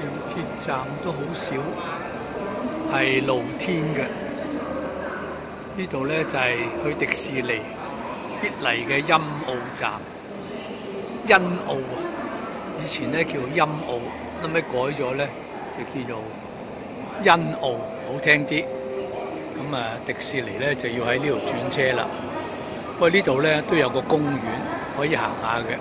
鐵站都好少係露天嘅。呢度咧就係去迪士尼必嚟嘅欣澳站，欣澳啊，以前咧叫陰澳，後尾改咗咧就叫做欣澳，好聽啲。咁啊，迪士尼咧就要喺呢度轉車啦。不過呢度咧都有個公園可以行下嘅。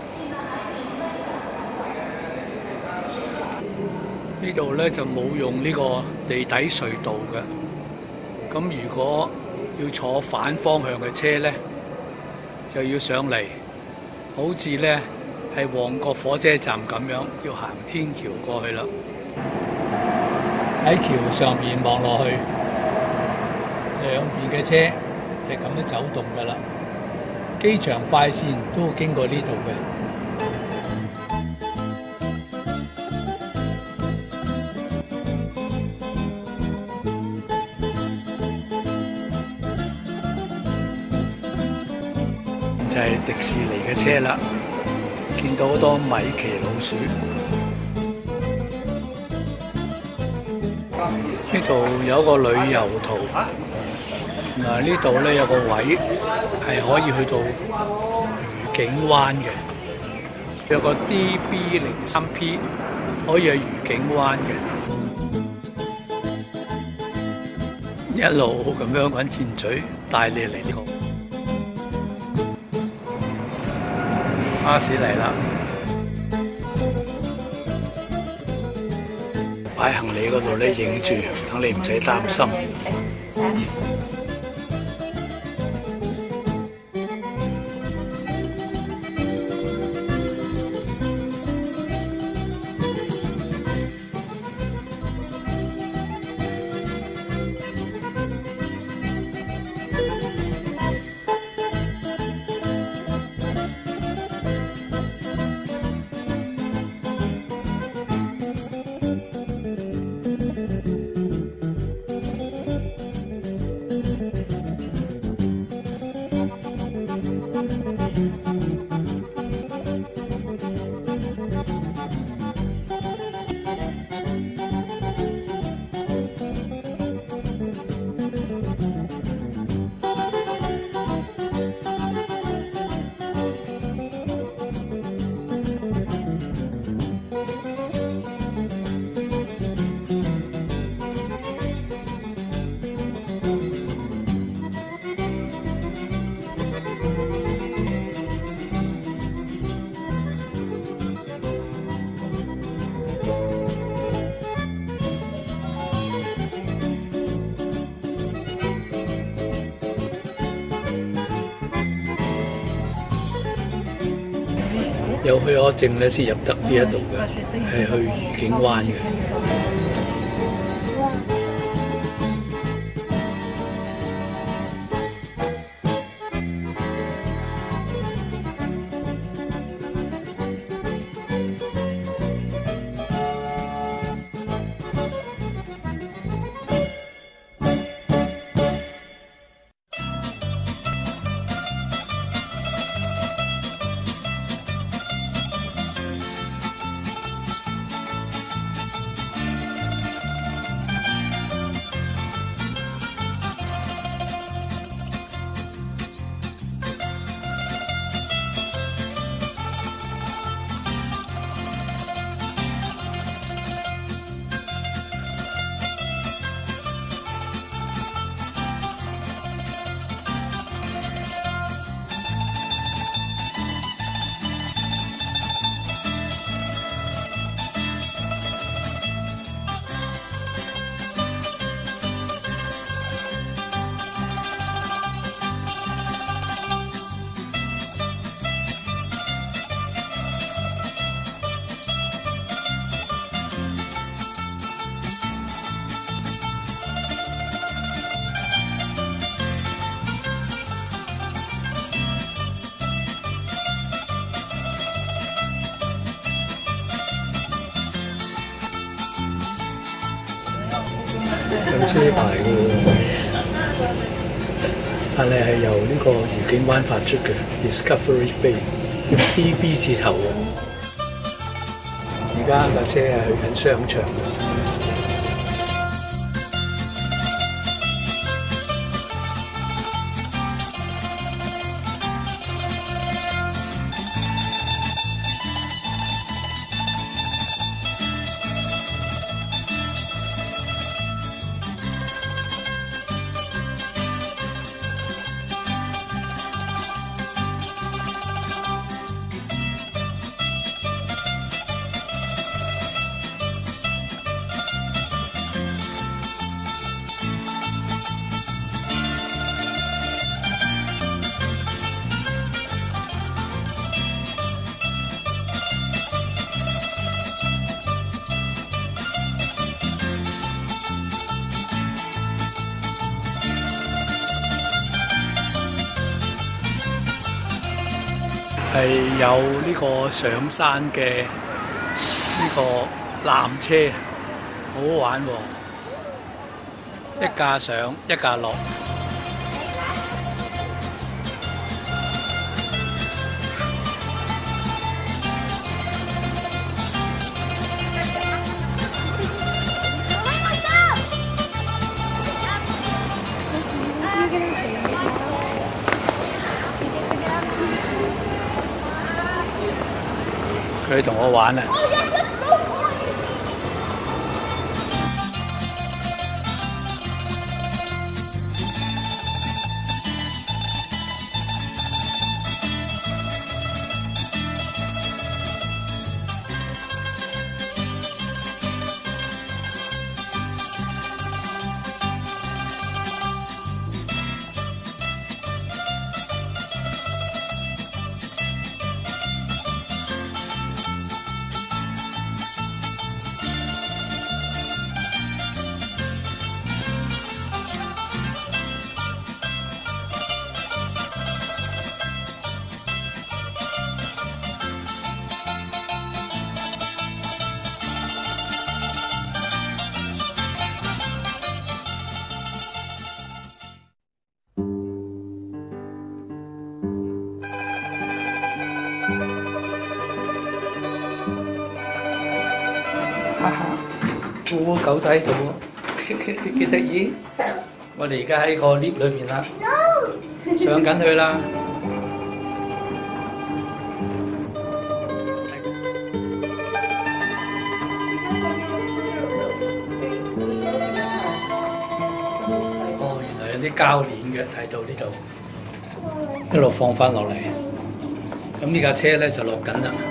呢度咧就冇用呢個地底隧道嘅。咁如果要坐反方向嘅車咧，就要上嚟，好似咧係旺角火車站咁樣，要行天橋過去啦。喺橋上面望落去，兩邊嘅車就咁樣走動㗎啦。機場快線都會經過呢度嘅。就係迪士尼嘅車啦，見到好多米奇老鼠。呢度有個旅遊圖，嗱呢度咧有個位係可以去到愉景灣嘅，有個 DB03P 可以去愉景灣嘅，一路咁樣揾箭嘴帶你嚟呢個。巴士嚟啦，擺行李嗰度咧影住，等你唔使擔心。有許可證咧先入得呢一度嘅，係去愉景灣嘅。有車牌嘅喎，但係由呢個愉景灣發出嘅 Discovery Bay， DB 字頭喎。 而家架車係去緊商場。係有呢個上山嘅呢個纜車，好好玩喎！一架上，一架落。佢同我玩啊！哈哈，我狗仔喺度喎，幾得意！我哋而家喺個 lift 裏邊啦，上緊去啦。哦，原來有啲膠鏈嘅，睇到呢度，一路放翻落嚟。咁呢架車咧就落緊啦。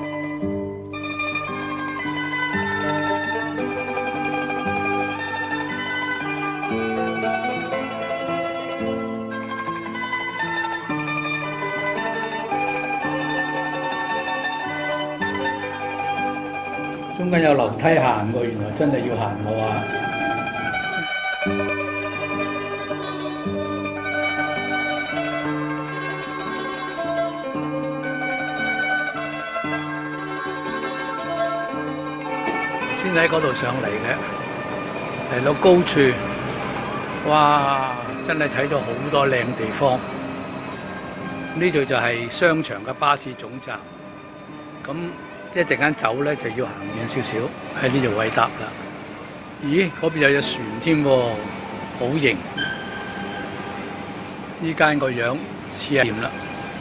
中間有樓梯行喎，原來真係要行喎啊！先喺嗰度上嚟嘅，嚟到高處，哇！真係睇到好多靚地方。呢度就係商場嘅巴士總站，咁一陣間走咧就要行遠少少，喺呢條位搭啦。咦，嗰邊有隻船添喎，好型！呢間個樣似係掂啦。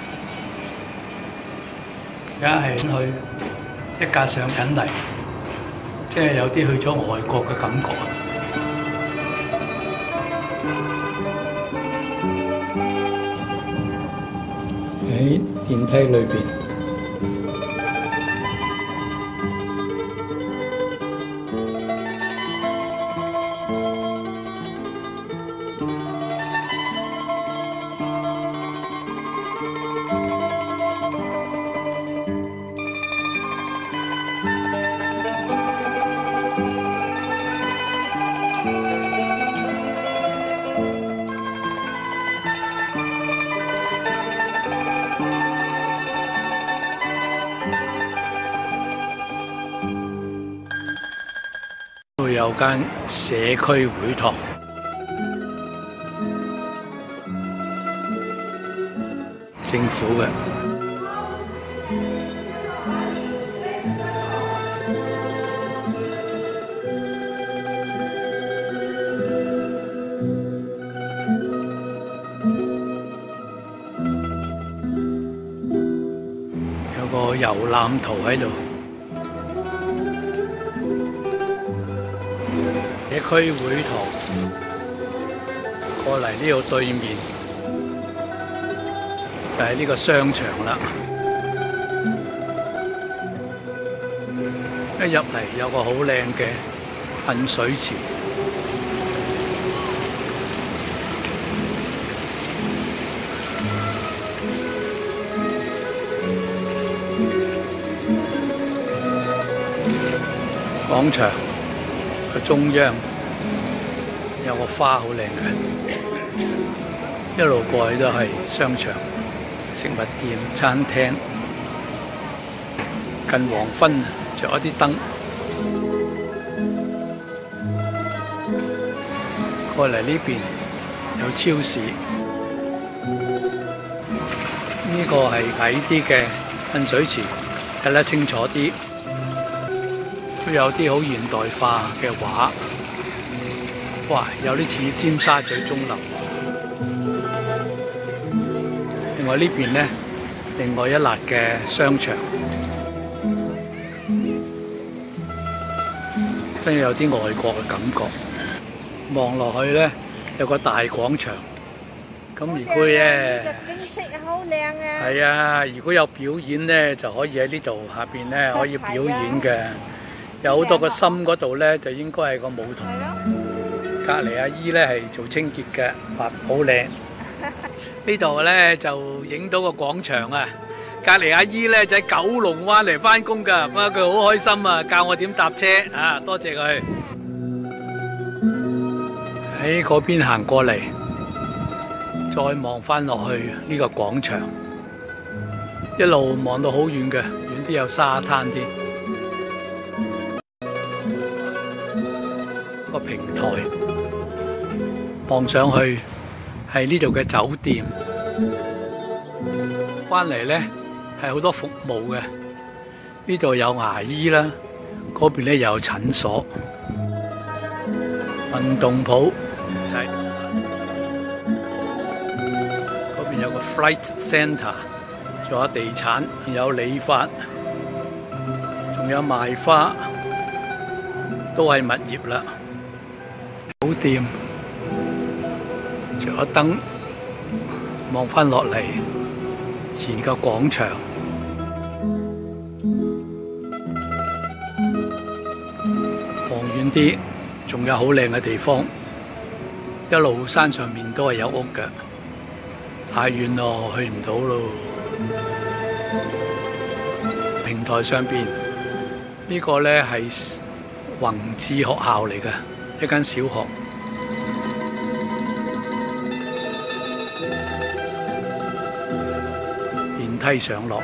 而家係去一架上緊嚟，即係有啲去咗外國嘅感覺。喺電梯裏邊。會有間社區會堂，政府嘅。 遊覽圖喺度。社區會堂過嚟呢度對面就係呢個商場啦。一入嚟有個好靚嘅噴水池。廣場嘅中央有個花好靚嘅，一路過去都係商場、食物店、餐廳。近黃昏着一啲燈，過嚟呢邊有超市，呢個係矮啲嘅噴水池，睇得清楚啲。都有啲好現代化嘅畫，哇！有啲似尖沙咀鐘樓。另外呢邊呢，另外一笪嘅商場，真係有啲外國嘅感覺。望落去呢，有個大廣場。咁如果咧，景色好靚啊！係啊，如果有表演呢，就可以喺呢度下邊呢可以表演嘅。有好多個心嗰度咧，就應該係個舞台。隔離阿姨咧係做清潔嘅，畫好靚。呢度咧就影到個廣場啊！隔離阿姨咧就喺九龍灣嚟返工㗎，不過佢好開心啊，教我點搭車啊！多謝佢。喺嗰邊行過嚟，再望返落去呢個廣場，一路望到好遠嘅，遠啲有沙灘添。個平台望上去係呢度嘅酒店，返嚟呢係好多服務嘅。呢度有牙醫啦，嗰邊呢又有診所、運動鋪，就係嗰邊有個 Flight Centre， 仲有地產，有理髮，仲有賣花，都係物業啦。酒店着咗燈，望返落嚟前個廣場，望遠啲仲有好靚嘅地方，一路山上面都係有屋嘅，太遠咯，去唔到咯。平台上邊呢個呢係宏志學校嚟嘅。一間小學，電梯上落，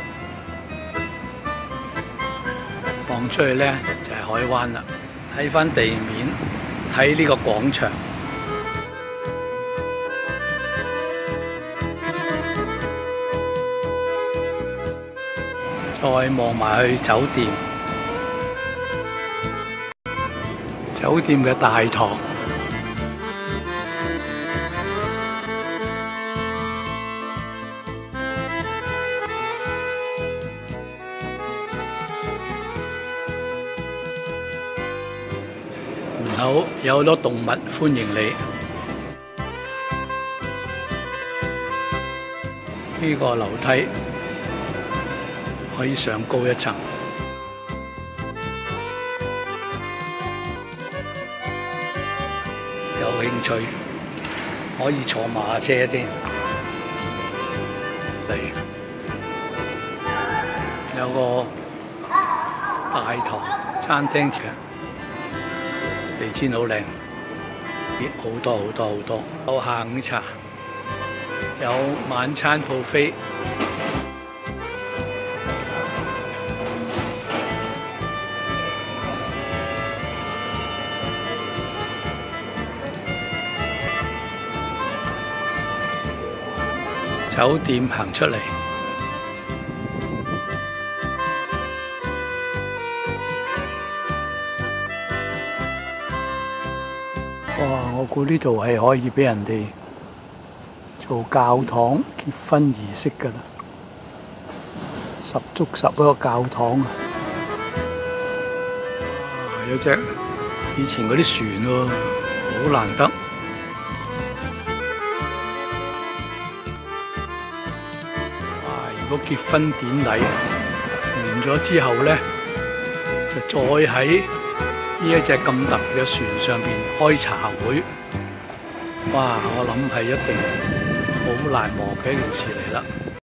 望出去呢就係海灣啦。睇返地面，睇呢個廣場，再望埋去酒店。酒店嘅大堂，門口有好多動物歡迎你。呢個樓梯可以上高一層。有興趣可以坐馬車添嚟，有個大堂餐廳嘅地氈好靚，好多好多好多。有下午茶，有晚餐buffet。酒店行出嚟，哇！我估呢度係可以俾人哋做教堂結婚儀式㗎啦， 十足十嗰個教堂啊！有隻以前嗰啲船喎，好難得。哇！如果結婚典禮完咗之後咧，就再喺呢一隻咁特別嘅船上邊開茶會。哇！我諗係一定好難忘嘅一件事嚟啦〜